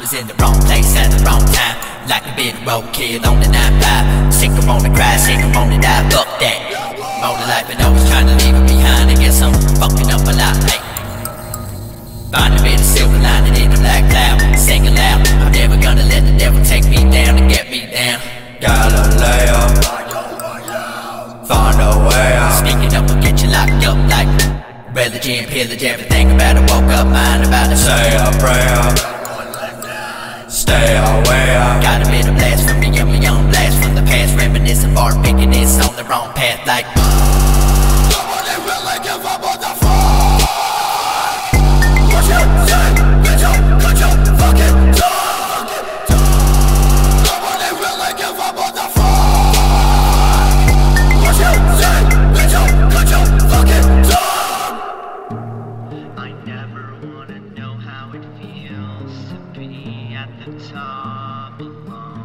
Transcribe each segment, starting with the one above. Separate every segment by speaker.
Speaker 1: was in the wrong place at the wrong time, like a bit roadkill on the 9-5. Sick of wanna cry, sick of wanna die, fuck that. All the life and always trying to leave it behind. I guess I'm fucking up a lot, hey. Find a bit of silver lining in the black cloud. Sing aloud, I'm never gonna let the devil take me down and get me down. Galileo, find a way out. Sneaking up will get you locked up like religion, pillage, everything about it. Woke up mind about it. Say a prayer, stay away out. Got a bit of blast from me, my young blast from the past. Reminiscing, bar picking this on the wrong path like nobody really give up on the fall. What you say, bitch, could you fucking talk? Nobody really give up on the fall. What you say, bitch, could you fucking talk?
Speaker 2: I never wanna know how it feels to be at the top alone.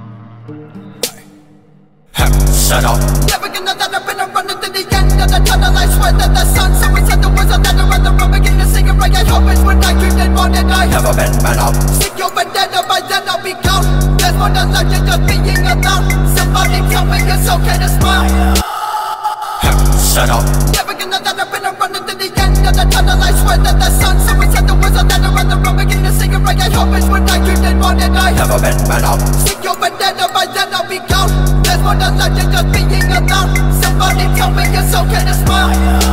Speaker 1: Shut up.
Speaker 3: Never gonna let up and I'm running to the end of the tunnel. I swear that the sun, so we said the words of that around the room. Begin to sing it right. I hope it's when I dreamed and wanted. I
Speaker 1: Never been man up.
Speaker 3: think you're dead, or by then I'll be gone. There's more than life than just being alone. Somebody tell me it's okay to smile.
Speaker 1: Shut up.
Speaker 3: Never gonna let up and I'm running to the end of the tunnel. I swear that the sun, so we said the words of that around the room. Begin to sing it right. I hope it's when I dreamed and wanted. I
Speaker 1: Never been man up.
Speaker 3: think you're dead, or by then I'll be gone. There's more than life than just being alone. Somebody tell me it's okay to smile.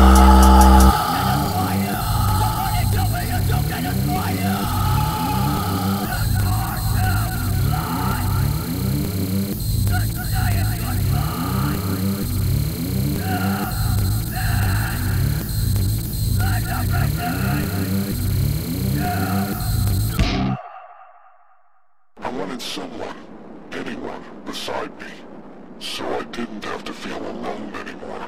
Speaker 4: I wanted someone, anyone, beside me, so I didn't have to feel alone anymore.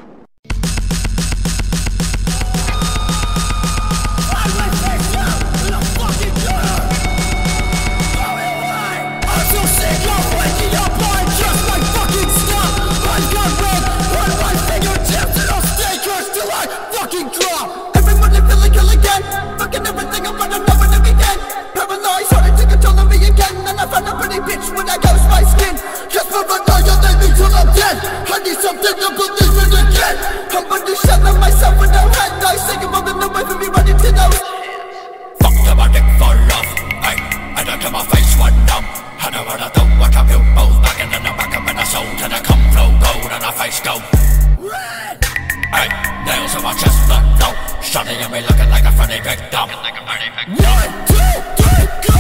Speaker 3: Everybody feeling kill again. Fucking everything I'm running over the weekend. Paranoid, starting to control me again. And I found a pretty bitch when I ghost my skin. Just paranoia, they me till I'm dead. I need something to believe in again. I'm on the shell of myself with no head. I sing about the number for me running to those.
Speaker 1: Fuck to my dick for love. Ay, and until my face went numb. I know what I do, I can feel both. Back in the back of my soul. Till I come flow gold and I face go red. Ay, nails on my chest look low. Shutting at me looking like a funny victim.
Speaker 3: 1, 2, 3, go!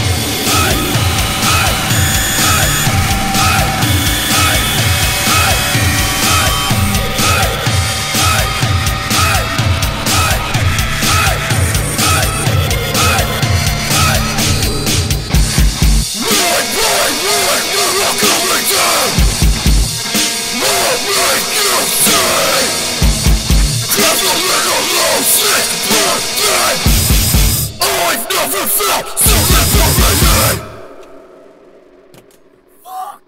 Speaker 4: I've never felt so liberated!
Speaker 3: Fuck!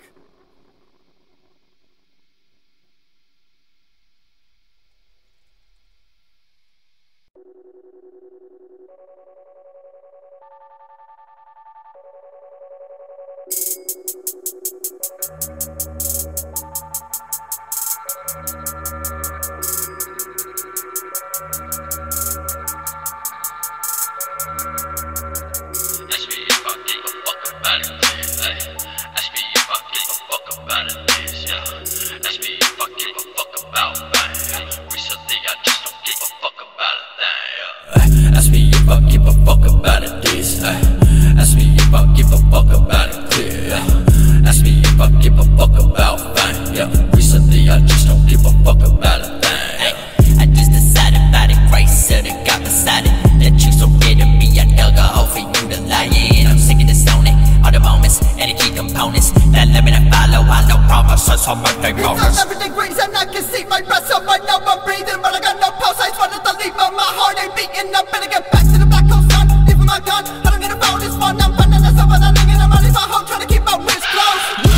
Speaker 2: Ask me if I give a fuck about it. Hey, ask me if I give a fuck about it. Yeah. Ask me if I give a fuck about it. Recently I just don't give a fuck about a thing.
Speaker 1: Ask me if I give a fuck about it, this. Ask me if I give a fuck about it, clear. Ask me if I give a fuck about fine. Yeah, recently I just don't give a fuck about a thing. I just decided by the grace of the God beside it that you so dead to me. I dug a hole for you to lie in. I'm sick of this on it, all the moments and the key components that let me to follow. I know promises on birthday bonus.
Speaker 3: 7 degrees and I can see my breath, so I know I'm breathing, but I got no pulse. I just wanted to leave, but my heart ain't beating. I better get back to the black hole sun. Leaving my gun, I don't need a phone, it's fun. I'm finding myself and I'm living. I'm running my home, trying to keep my wrist closed.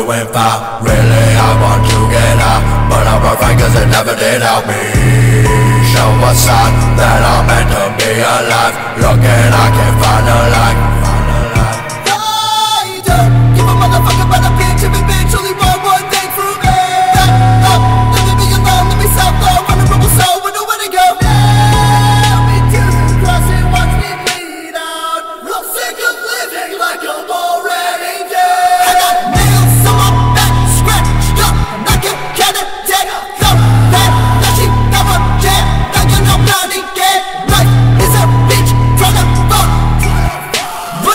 Speaker 1: doing foul. Really, I want to get out, but I'm afraid cause it never did help me. Show a sign that I'm meant to be alive. Looking, I can't find a light.
Speaker 3: I don't give a motherfucker about a bitch. If eventually one thing through me. Back up, let me be alone, let me south low. Vulnerable soul with nowhere to go. Nail me to the cross and watch me bleed out. I'm sick of living like I'm already dead. I got nails on my back, scratched up, and I can get it dead. Come back, now she never can. Thinking I'm not again. Life is a bitch trying to fuck. But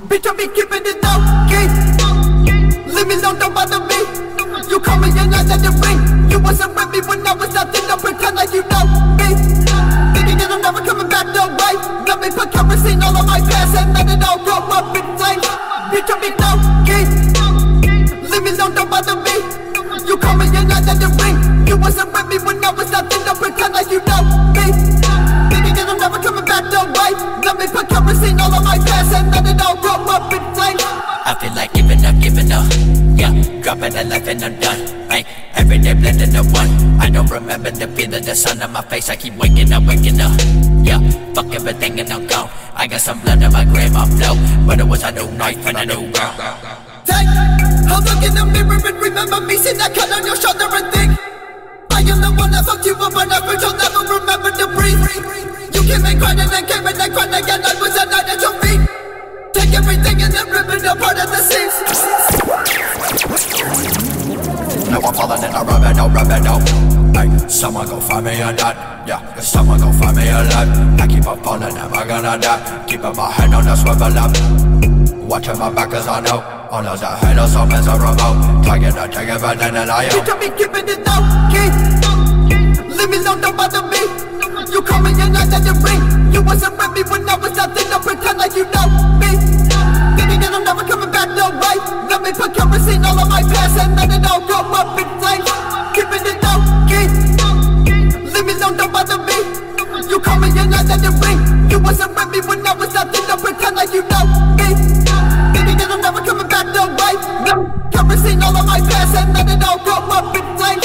Speaker 3: Bitch, I be keeping it low key. Leave me alone, don't bother me. You call me and I let it ring. You wasn't with me when I was nothing. Don't pretend like you know me. Thinking that I'm never coming back, no way. Let me put kerosene all on my past and let it all go up in flames. Bitch, I be low key. Leave me alone, don't bother me. You call me and I let it ring. You wasn't with me when I was nothing. Don't pretend like you know me. Thinking that I'm never coming back, no way. Let me put kerosene all on my past and let it all go up in flames.
Speaker 1: I feel like giving up, yeah, dropping a life and I'm done, ay, every day blending to one. I don't remember the feeling, the sun on my face, I keep waking up, yeah, fuck everything and I'm gone. I got some blood in my grandma flow, but it was a new knife and a new girl.
Speaker 3: Take a look in the mirror and remember me, see that cut on your shoulder and think I am the one that fucked you up and never, you'll never remember to breathe. You came and cried and then came and then cried again, I was a night at your feet. Take everything and then rip it apart at the seams.
Speaker 1: No, I'm falling in a rubber, no. Hey, someone gon' find me or not, yeah, someone gon' find me alive. I keep on falling, am I gonna die? Keeping my hand on the swivel up, watching my back cause I know all those that hate us so miserable. Taking but then I am.
Speaker 3: Bitch, I be keeping it low key. Leave me alone, don't bother me. You call me and I let it ring. You wasn't with me when I was nothing. Don't pretend like you know me. Thinking that I'm never coming back, no way. Let me put kerosene all on my past and let it all go up in flames. Keeping it low key. Leave me alone, don't bother me. You call me and I let it ring. You wasn't with me when I was nothing. Don't pretend like you know me. Thinking that I'm never coming back, no way. Let me put kerosene all on my past and let it all go up in flames.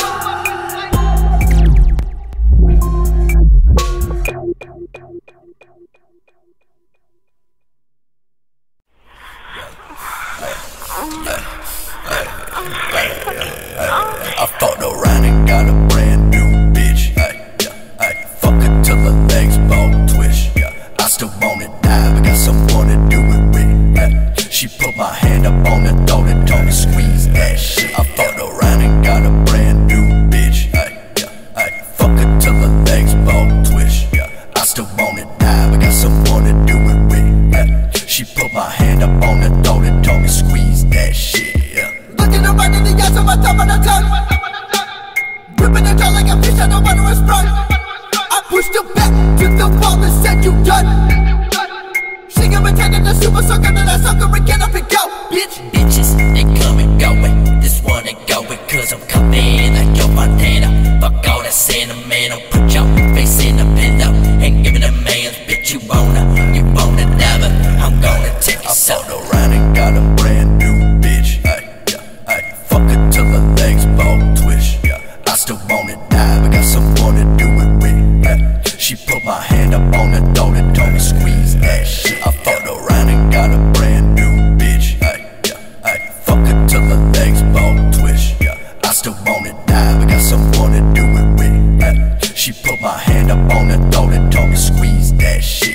Speaker 1: I fucked around and got a brand new bitch. Fuck her till her legs bone twitch. I still wanna die, but got someone to do it with. She put my hand up on the throat and told me squeeze that shit. I fucked around and got a brand new bitch. Fuck her till her legs bone twitch. I still wanna die, but got someone to do it with. She put my hand up on the throat and told me squeeze that shit.
Speaker 3: Looking her right in the eyes on my top of the tongue. Gripping her jaw like a fish, I don't want to sprung. I pushed her back to the wall and said you done. She got me turning the super sucker, then I suck her again up and go, bitch.
Speaker 1: Bitches, they come and go, and this one ain't going cause I'm coming like Joe Montana. Fuck all that sentimental, put your face in the pillow and give it a man's bitch. You wanna never, I'm gonna take you so. I fucked around and got a brand new bitch. Fuck her till her legs bone twitch. I still wanna die, but got someone to do it with. She put my hand up on the throat and told me squeeze that shit. I fucked around and got a brand new bitch. Fuck her till her legs bone twitch. I still wanna die, but got someone to do it with. She put my hand up on the throat and told me squeeze that shit.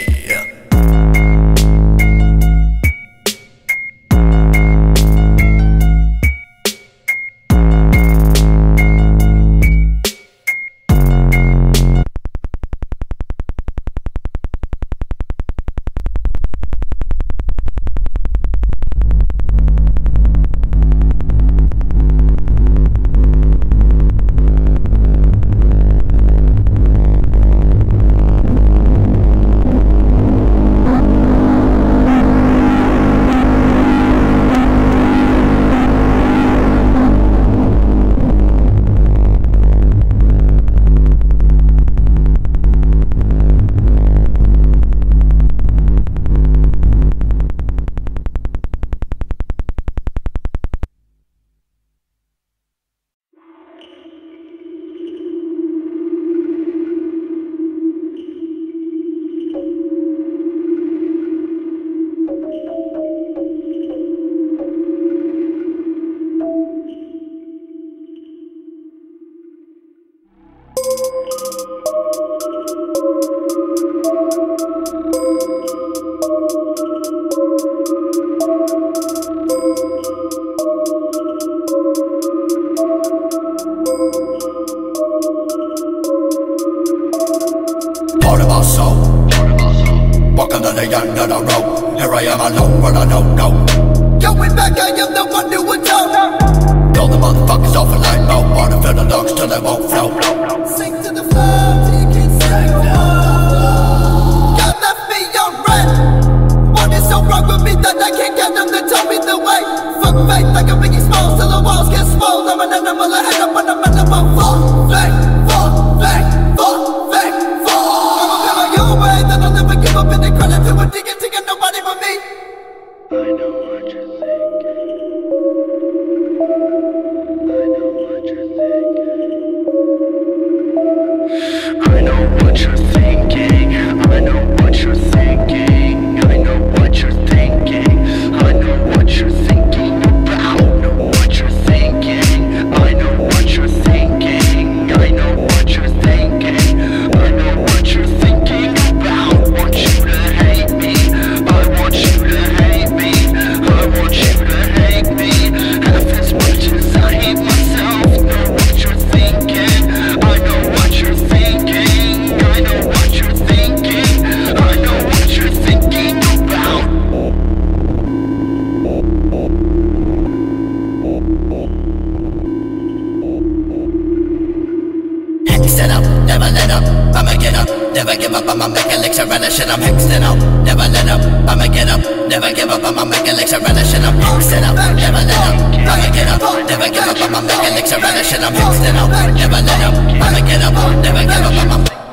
Speaker 1: the end of the road. Here I am alone when I don't know.
Speaker 3: Going back, I am the one who would tell.
Speaker 1: All the motherfuckers off a light mode. Wanna fill the lungs till they won't float.
Speaker 3: Sink to the floor, till you can't sink no more. God left me on red. What is so wrong with me that I can't get them to tell me the way? Fuck faith like a Biggie Smalls till the walls get swole. I'm an animal, I end up on a minimum. Fall, fake, fall, fake, fall, fake, fall. I'ma pay my own way, then I'll never give up any credit to a digging, taking nobody but me.
Speaker 2: I know what you're thinking. I know what you're thinking. I know what you're thinking. I know what you're thinking. I know what you're thinking about. I know what you're thinking. I know what you're thinking. I know what you're thinking. I know what you're thinking about. I want you to hate me. I want you to hate me. I want you to hate me half as much as I hate myself. Know what you're thinking. I know what you're thinking. I know what you're thinking. I know what you're thinking about.
Speaker 1: Hexed up, never let up, I'ma get up, never give up, I'ma make a licks around the shit. I'm hexed up, never let up, I'ma get up, never give up, I'ma make a licks around the shit. I'm hexed up, never let up, I'ma get up, never give up, I'ma make a licks around the shit. I'm hexed up, never let up, I'ma get up, never give up, I'ma